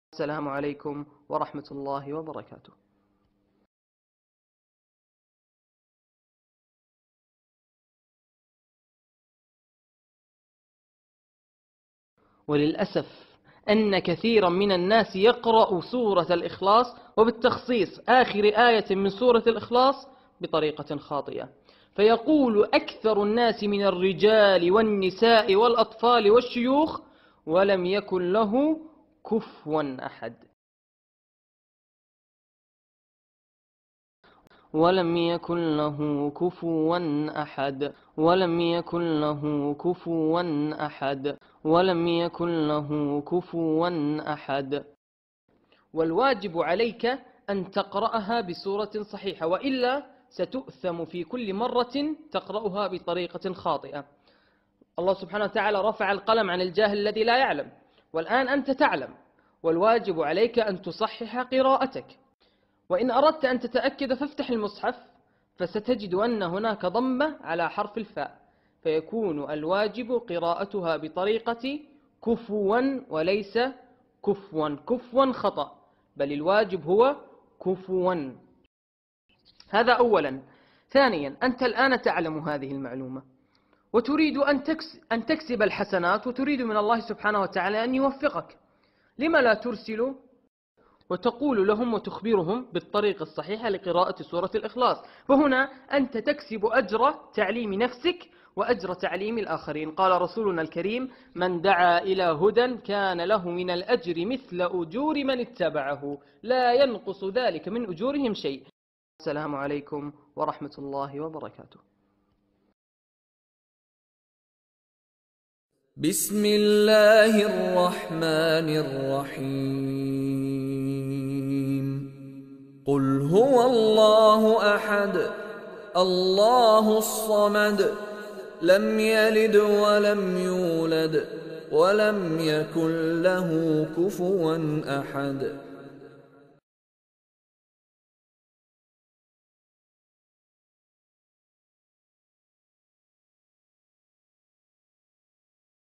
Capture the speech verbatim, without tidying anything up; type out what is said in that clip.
السلام عليكم ورحمة الله وبركاته. وللأسف أن كثيرا من الناس يقرأ سورة الإخلاص وبالتخصيص آخر آية من سورة الإخلاص بطريقة خاطئة، فيقول أكثر الناس من الرجال والنساء والأطفال والشيوخ: ولم يكن له كفوا أحد. ولم يكن له كفوا أحد. ولم يكن له كفوا أحد. ولم يكن له كفوا أحد. والواجب عليك أن تقرأها بصورة صحيحة، وإلا ستؤثم في كل مرة تقرأها بطريقة خاطئة. الله سبحانه وتعالى رفع القلم عن الجاهل الذي لا يعلم، والآن أنت تعلم، والواجب عليك أن تصحح قراءتك. وإن أردت أن تتأكد فافتح المصحف، فستجد أن هناك ضمة على حرف الفاء، فيكون الواجب قراءتها بطريقة كفوا وليس كفوا. كفوا خطأ، بل الواجب هو كفوا. هذا أولا. ثانيا، أنت الآن تعلم هذه المعلومة وتريد أن تكسب الحسنات، وتريد من الله سبحانه وتعالى أن يوفقك. لما لا ترسل وتقول لهم وتخبرهم بالطريقة الصحيحة لقراءة سورة الإخلاص؟ فهنا أنت تكسب أجر تعليم نفسك وأجر تعليم الآخرين. قال رسولنا الكريم: من دعا إلى هدى كان له من الأجر مثل أجور من اتبعه، لا ينقص ذلك من أجورهم شيء. السلام عليكم ورحمة الله وبركاته. بسم الله الرحمن الرحيم. قل هو الله أحد الله الصمد لم يلد ولم يولد ولم يكن له كفوا أحد.